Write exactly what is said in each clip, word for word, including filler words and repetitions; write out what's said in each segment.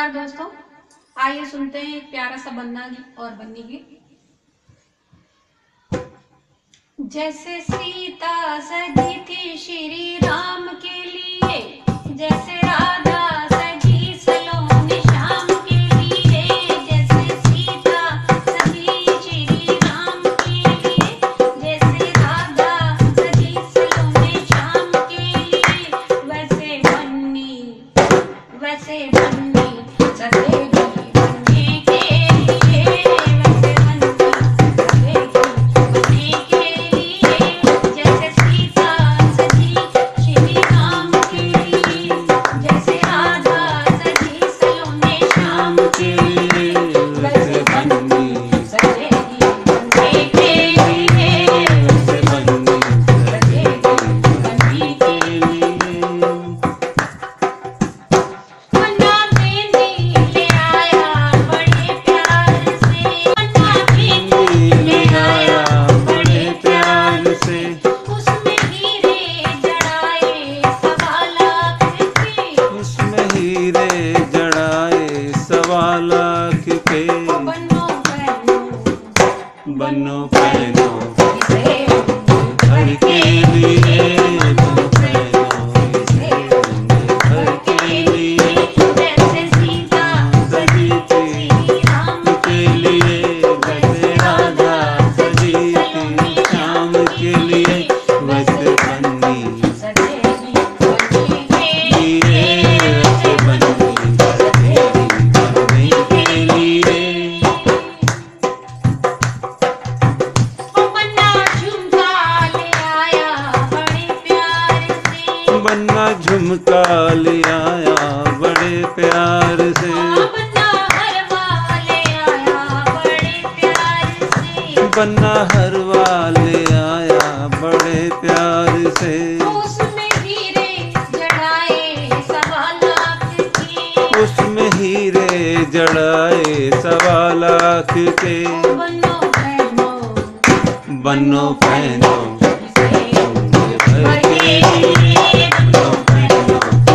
नमस्कार दोस्तों, आइए सुनते हैं एक प्यारा सा बन्ना गीत और बन्नी गीत। जैसे सीता सजी थी श्री राम के लिए, जैसे राधा सजी सलोनी श्याम के लिए, जैसे सीता सजी श्री राम के लिए, जैसे राधा सजी सलोनी श्याम के लिए, वैसे बन्नी वैसे बन्नी सजेगी बनने के लिए, वैसे बन्नी सजेगी बनने के लिए, जैसे सीता सजी श्री राम के लिए, जैसे राधा सजी सलोने श्याम के लिए, वैसे बन्नी सजेगी बनने के लिए, वैसे बन्नी सजेगी बनने के लिए। बनो पहनो इसे घर के लिए, बनो पहनो इसे घर के लिए, जैसे सीता सजी थी राम के लिए, वैसे राधा सजी थी श्याम के लिए, वैसे बन्नी सजेगी बनने के लिए, वैसे बन्नी सजेगी बनने के लिए। बन्ना झुमका ले आया बड़े प्यार से, बन्ना हरवा ले आया बड़े प्यार से, बन्ना हरवा ले आया बड़े प्यार से, उसमें हीरे जड़ाए सवा लाख के, उसमें हीरे जड़ाए सवा लाख के, बनो बहनो बनो पहनो इसे घर के लिए, बनो पहनो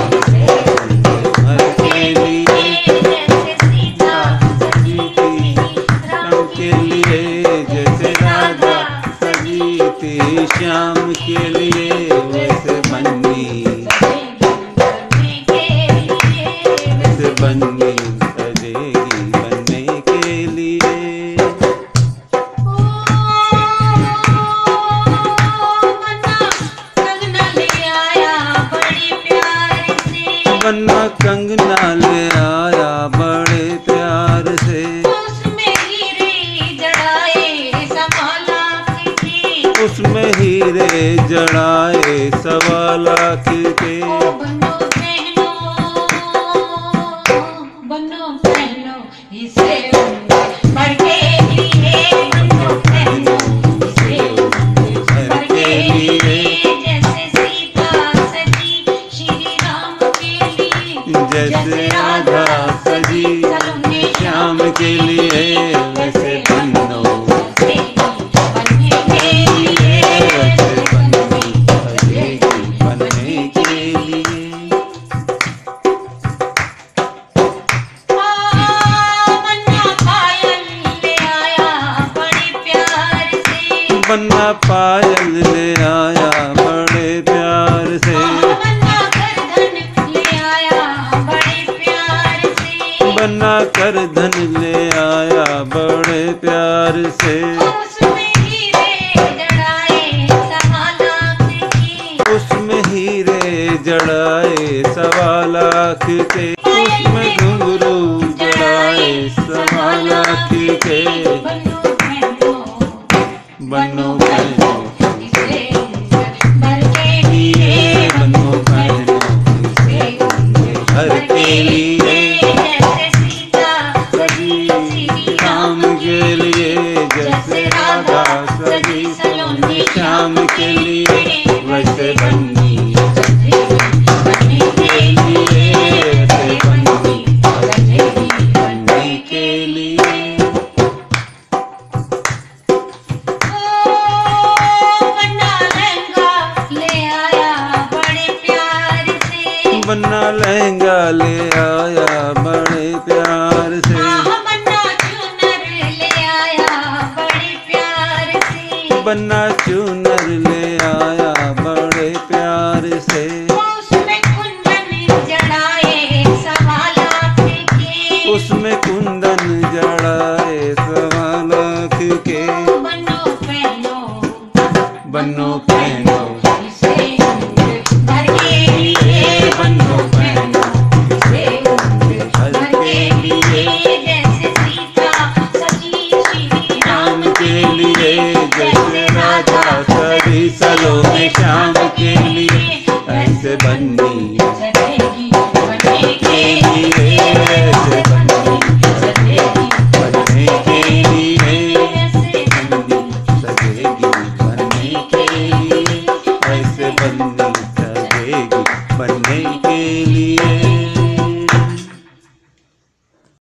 घर के लिए, जैसे सीता सजी थी राम के लिए, जैसे राधा सजी थी श्याम के लिए, वैसे बन्नी बनने के लिए, वैसे बन्नी सजेगी बनने के लिए। ओ बन्ना कंगना ले आया बड़े प्यार से, बन्ना कंगना ले आया बड़े प्यार से, उसमें हीरे जड़ाए सवा लाख के, उसमें हीरे जड़ाए सवा लाख के, ओ बनो बहनो बनो बहनो इसे भर के लिए, बनो बहनो इसे भर के लिए, जैसे सीता सजी श्री राम के लिए, जैसे राधा सजी सलोने श्याम के लिए, वैसे बनो बनने के लिए, वैसे बन्नी सजेगी बनने के लिए। बन्ना पायल ले आया बड़े प्यार से, बन्ना पायल ले आया बड़े प्यार से, बन्ना करधन ले आया बड़े प्यार से, बन्ना कर धन ले आया बड़े प्यार से, उसमें हीरे जड़ाए सवा लाख के, उसमें हीरे जड़ाए सवा लाख के, उसमें घुंघरू जड़ाए सवा लाख के, बनो बहनो बनो बहनो इसे भर के लिए, बनो बहनो इसे घर के लिए, जैसे सीता सजी राम के लिए, जैसे राधा सजी सलोनी श्याम के लिए, वैसे बन्नी बनने के लिए, वैसे बन्नी सजेगी बनने के लिए। ओ बन्ना लहंगा ले आया बड़े प्यार से, बन्ना लहंगा ले आया बड़े प्यार से। बन्ना चूनर ले आया बड़े प्यार से। बन्ना चूनर ले आया बड़े प्यार से। उसमें कुंदन जड़ाए सवा लाख के। उसमें कुंदन जड़ाए सवा लाख के। बन्नो पहनो बन्नो पहनो इसे घर के लिए। बन्नो पहनो इसे घर के लिए। जैसे सीता सजी श्री राम के लिए, जैसे राधा सजी सलोने श्याम के लिए, ऐसे बन्नी सजेगी बनने के लिए। ऐसे बन्नी सजेगी बनने के लिए। ऐसे बन्नी सजेगी बनने के लिए। ऐसे बन्नी सजेगी बनने के लिए।